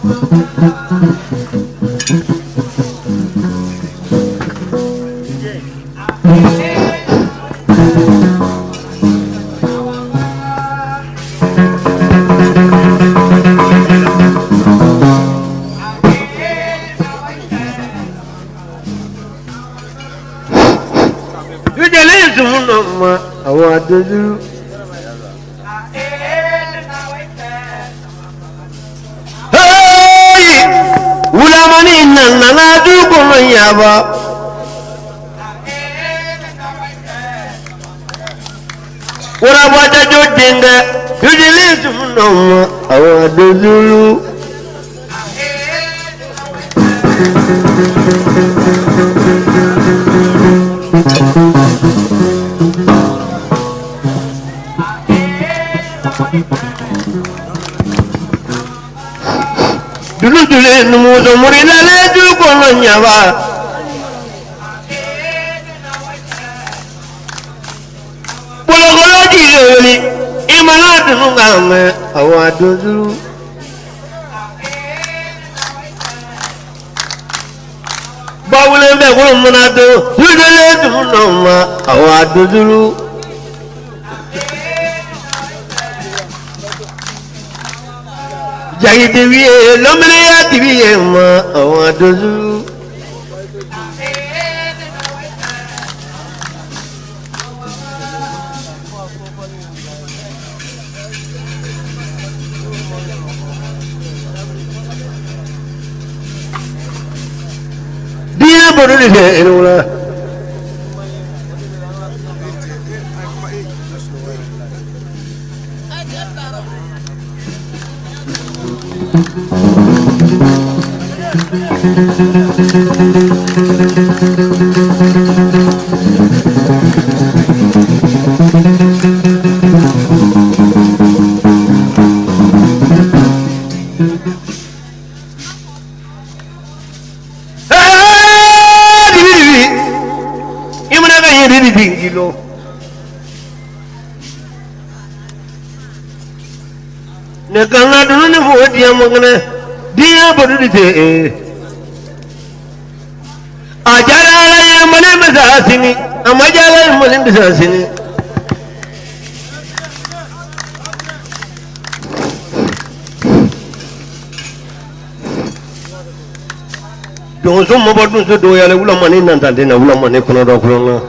Don't so much to do a little money and then a woman if not of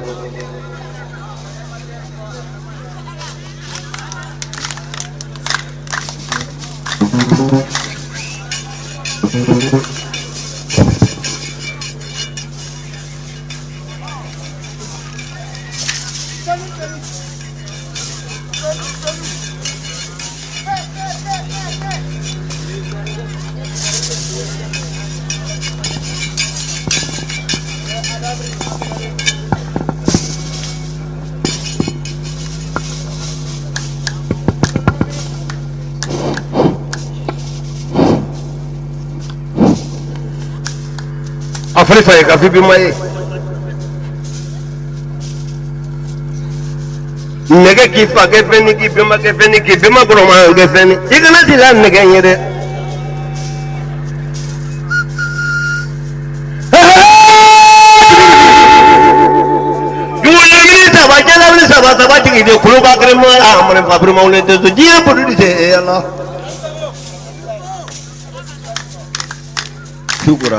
Africa, kafi bi mai nege ki fa ke feni ki bima ke feni ki bima groma ke feni igana dila nege nyere yuwa ni sabajala ni sabati ki de kulo ba krema amane fabri maule de dia podu de Allah shukura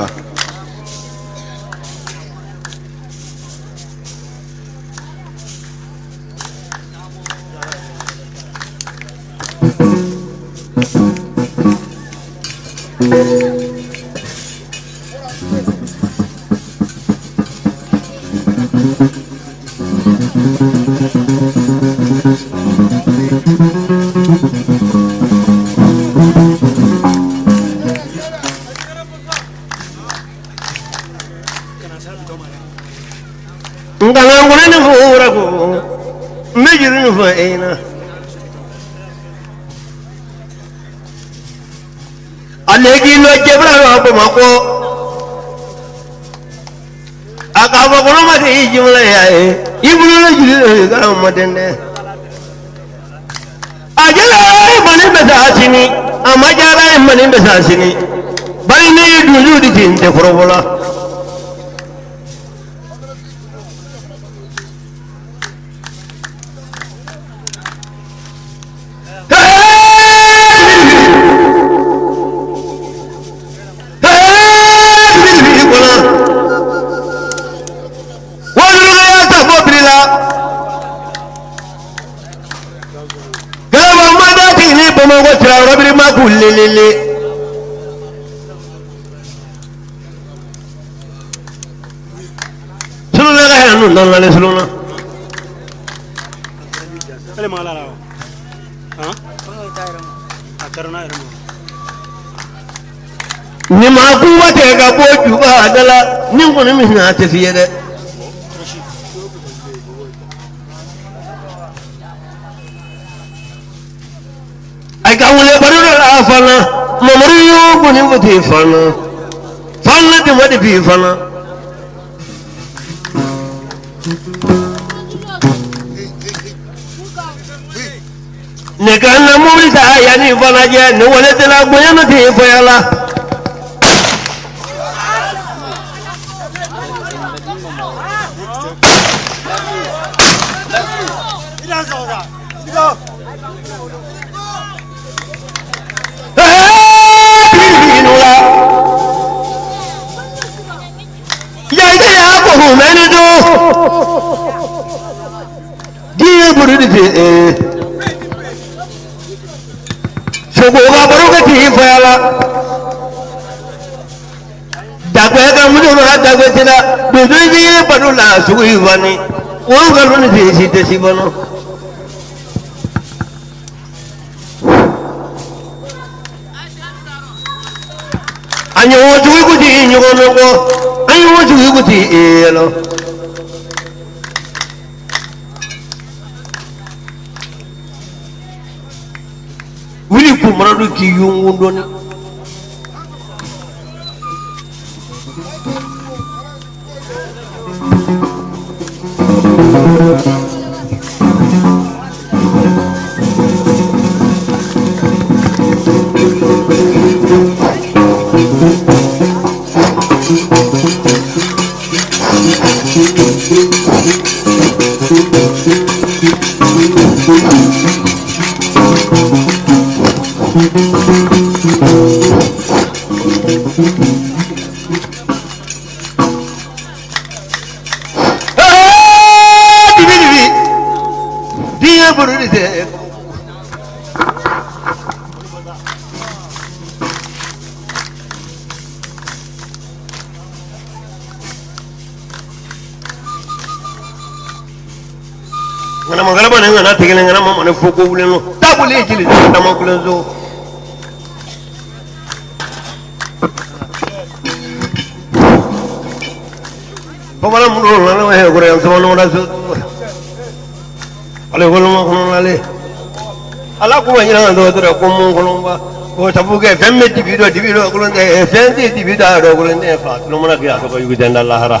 Alegi lo jebra apa mako akaba kono ma ti jumla ya ibnu lo jili ga madende ajala mane besasini amajala mane besasini bari ne duju di tinte forobola rabiri ma kulelele suluna ga hanu nalale suluna ale mala la ha akarna irmo ni ma ku wate ga boju ba dala nin ko ni mi na te fiye de ay ka wule bari la fana mamari yo ko ni wote fana fana de wadi bi fana ne kan na muli ta ya ni fana je ne wale te la gbonya no te fo ya la Sogoga baruka ti fayala dagwe ga mudo na dagwe tida dudu ji badu la sugui wani wo ga lu ni ti te sibano anyo wo sugui ku ti nyogo nyogo anyo wo sugui ku ti elo wili kumaradu ki yungundoni ngana mangala bana ngana tegele ngana mama ne foko wuleno tabule jili tama kulenzo pamala mudo ngana wa he gore yanto no rasu ale golo ma kono ale ala ko wanyina ndo dora ko mon kono ba ko tabuke femme divido ko londe femme divido do ko londe fa no mona kia ko yugo denda lahara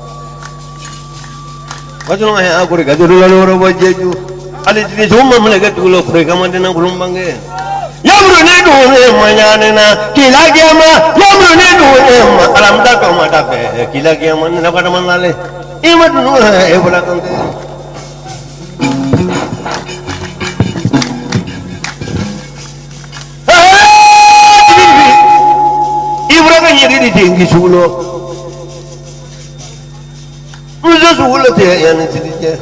wajno he agore gaduru la loro bojeju ali di somma mele gatulo pre kamande na kulumbange yamru ne do ne manyane na kila gema yamru ne do ne alam da ko mata pe kila gema na kada manale imatu no e bola kante ibra ga nyedi di tingi sulo uzo sulo te yani tidije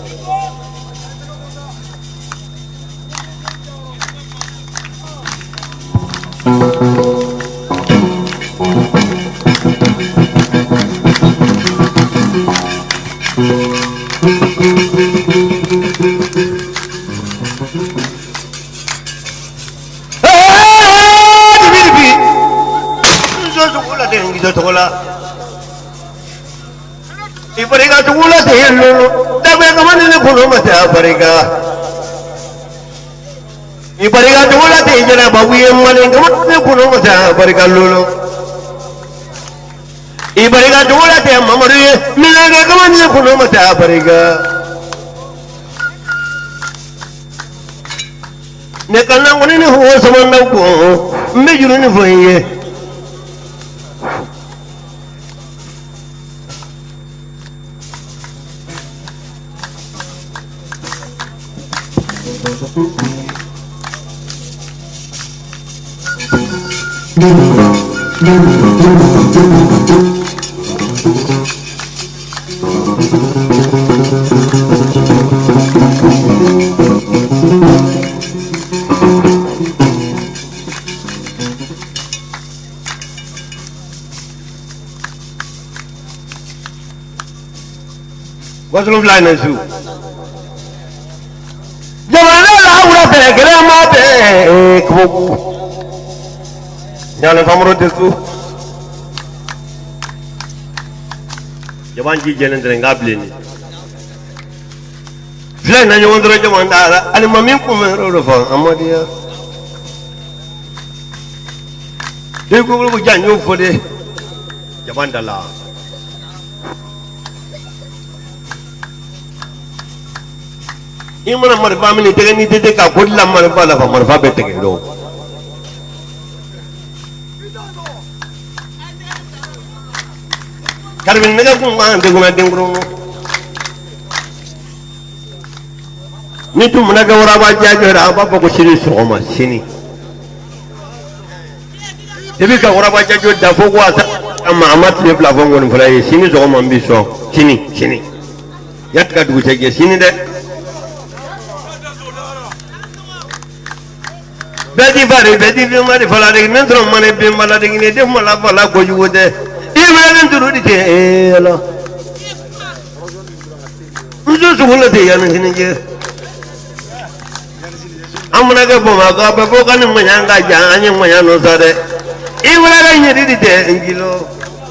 Ibarika tugula tehlo dabe kamane ne kono mate abarika Ibarika tugula tehjana babuye mane kamane ne kono mate abarika lolo Ibarika tugula te mamari minaga kamane ne kono mate abarika ne kanna ngone ne ho samanda ko mejuru ne foye What's the line as you? Jamana Laura Grandmate Yana Famro Tesu Javanji Jelen Gablin Flan and you want to Jamanda and Mammy Kuman Amadia. They go with Janyo for the Javandala. Imana marfa mini tege ni tete ka kodla marfa la fa marfa bete ke do karbin mega ko ma de guna dengro ni tu muna ga wara ba jajo ra ba ko shiri so ma shini debi ka wara ba jajo da fo ko asa amma amat le bla fongo ni fala shini so ma mbi so shini yat ka du tege shini de Betty Barry, Betty Mari Faladik, Nentro Money, Bimaladik, Native Malafala, go you would there. Even to do the hello. Just one of the young in I'm going to go for my God, but Bogan and Mayanga, Jan and Mayano Sade. Even I did it there in Gilo.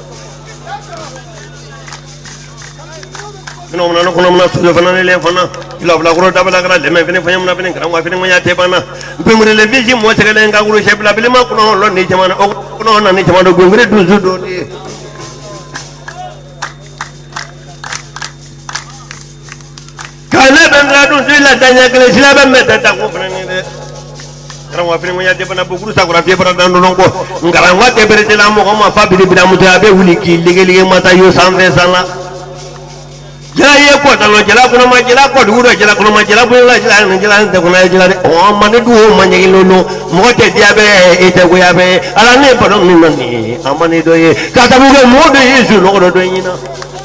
No, the Fanana. Love la Gro Tabalagra, the Mavin Family, and Wafin Maya Tepana, Bimri Levision, Motel and Guru Shepla, Bilima, Nijaman, Okon, and Nijaman, Gungri to Zudo. Kanaban to Silla Tanya Clashaba met at Takupan. Wafin Maya Tepana, Bukusa, Rafa, and Longo, Ngaranwa, Tebetela, Mohoma, Fabi, Bramutabe, Wiki, legally Matayo Sandesala. Jaya ko talo jala ko ma jala ko duro jala ko ma jala bu la jala de ko na jala o ma ne du ma ngi lolo mo te diabe e te ko yabe ala ne pa ni ni amani do ye ka ta bu ko mo do yesu lo do yin na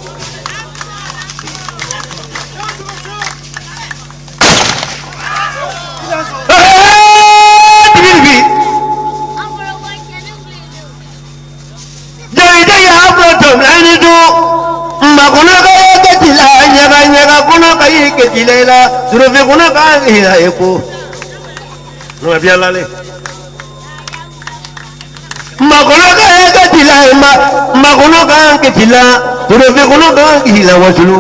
jaya jaya abro to na ni do ma ko na Nyaga kuna kai ke jilela surufi kuna ka hira eko no bia lale magona ka ke jila magona ka ke jila surufi kuna ka hira wasulu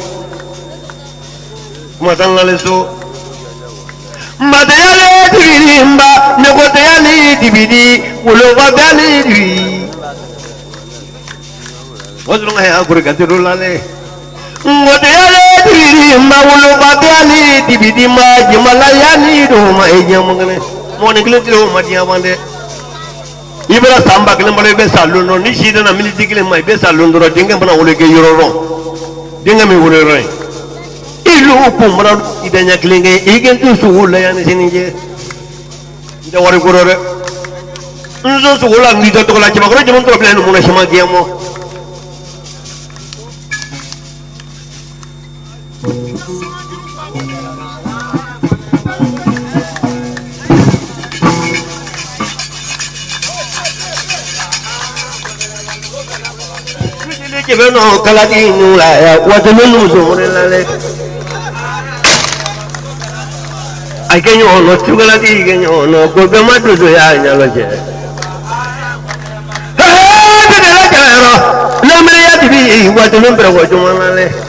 matan lale so madayale dirimba negotayale dibidi ulo badale di wasulu ngai akure ka lale Ngoteale dirimba ulo badale dibidi ma jimala yani do ma ejamangane mo ne glitiro ma dia bande ibra samba kele mare be saluno ni shida na militi kele mai be saluno ro dinga bana wole ke yororo dinga mi wole ro ilu kumra idanya klenge igen tu suula yani sininje nda wari gorore nzo suula ni to la chima goro jemon problem mo na shima giamo no caladino la guadaluso nelle ai che no cioccolati che no colpe matto so ya lo c'è la meria di guadaluso per guadaluso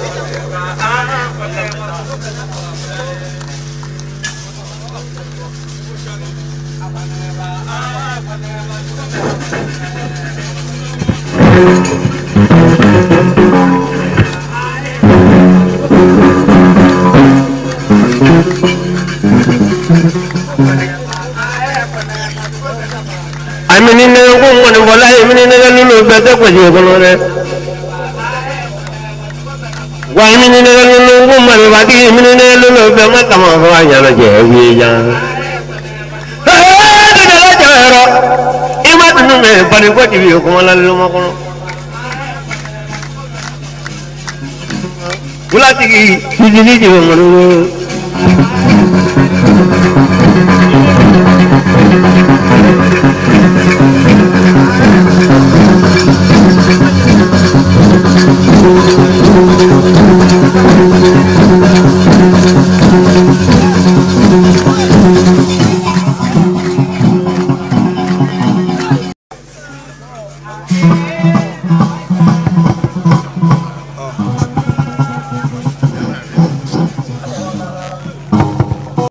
Amini ne ko ngone wala amini ne lulu bete ko je ko re wa amini ne lulu ko mari wadi amini ne lulu be ma kama ko anya na je wi ya de la jaro ima me pare ko ti ko mala lo ma kono ulati ki ni ji ngoro